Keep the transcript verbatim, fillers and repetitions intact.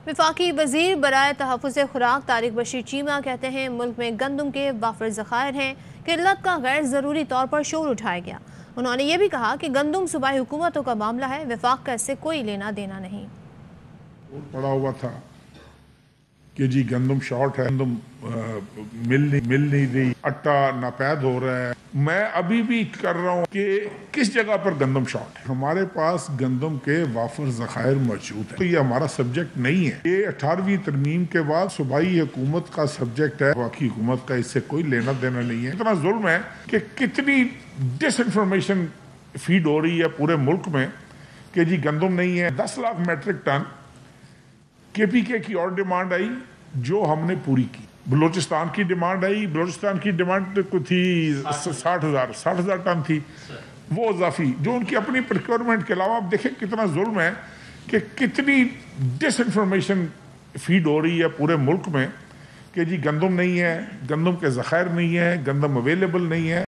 وفاقی وزیر برائے تحفظ خوراک طارق بشیر چیمہ کہتے ہیں ملک میں گندم کے وافر ذخائر ہیں، قلت کا غیر ضروری طور پر شور اٹھایا گیا۔ انہوں نے یہ بھی کہا کہ گندم صوبائی حکومتوں کا معاملہ ہے، وفاق کا اس سے کوئی لینا دینا نہیں۔ پڑا ہوا تھا کہ جی گندم شارٹ ہے، گندم مل نہیں مل نہیں رہی، اٹا ناپید ہو رہا ہے۔ میں ابھی بھی کر رہا ہوں کہ کس جگہ پر گندم شارٹ ہے۔ ہمارے پاس گندم کے وافر ذخائر موجود ہیں، تو یہ ہمارا سبجیکٹ نہیں ہے۔ یہ اٹھارہویں ترمیم کے بعد صوبائی حکومت کا سبجیکٹ ہے، وفاقی حکومت کا اس سے کوئی لینا دینا نہیں ہے۔ اتنا ظلم ہے کہ کتنی ڈس انفارمیشن فیڈ ہو رہی ہے پورے ملک میں کہ جی گندم نہیں ہے۔ دس لاکھ میٹرک ٹن کے پی کے کی اور ڈیمانڈ آئی جو ہم نے پوری کی۔ بلوچستان کی ڈیمانڈ آئی، بلوچستان کی ڈیمانڈ کوئی تھی ساٹھ ہزار ساٹھ ہزار ٹن تھی، وہ اضافی جو ان کی اپنی پروکیورمنٹ کے علاوہ۔ آپ دیکھیں کتنا ظلم ہے کہ کتنی ڈس انفارمیشن فیڈ ہو رہی ہے پورے ملک میں کہ جی گندم نہیں ہے، گندم کے ذخائر نہیں ہے، گندم اویلیبل نہیں ہے۔